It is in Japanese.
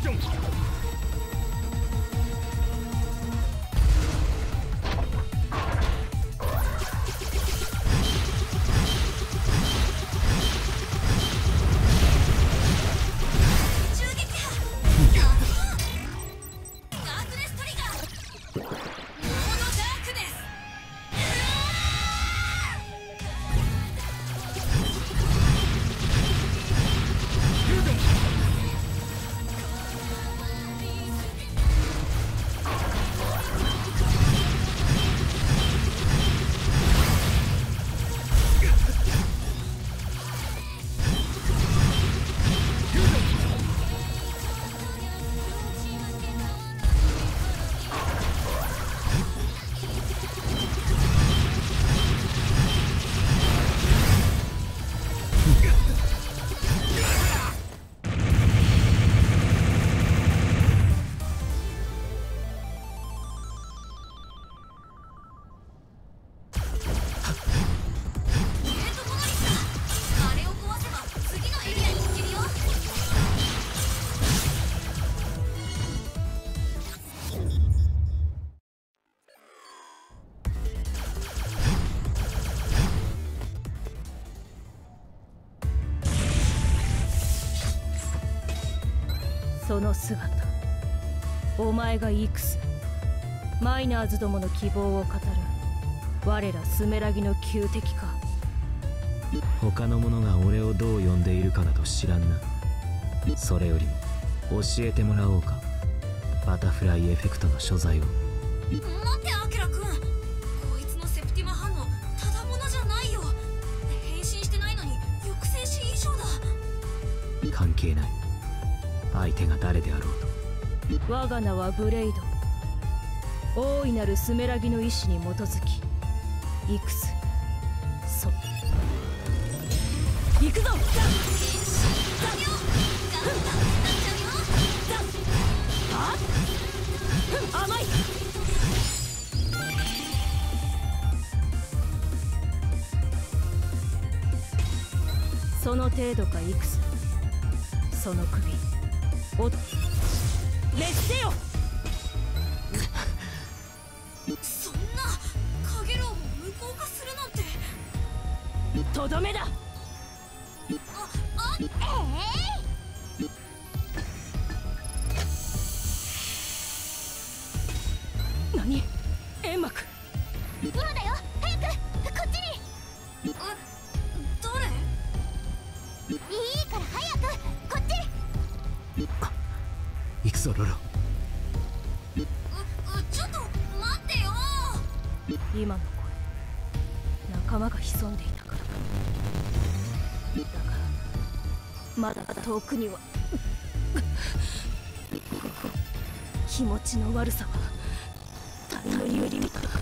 ジョン。 その姿、お前がイクス、マイナーズどもの希望を語る我らスメラギの旧敵か。 他の者が俺をどう呼んでいるかなど知らんな。それよりも教えてもらおうか、バタフライエフェクトの所在を。 待ってアキラ君、こいつのセプティマ反応ただものじゃないよ。変身してないのに抑制士以上だ。 関係ない、相手が誰であろうと。我が名はブレイド。大いなるスメラギの意志に基づきイクス、行くぞ。甘い。その程度かイクス。その首おっ滅せよ。 そんなカゲロウも無効化するなんて。 とどめだ。何？煙幕。 今だよ、早くこっちに。誰？いいから早くこっち。 行くぞロロ。 ちょっと待ってよ。 今の声、仲間が潜んでいたからだ。だがまだ遠くには気持ちの悪さはたとえより見た。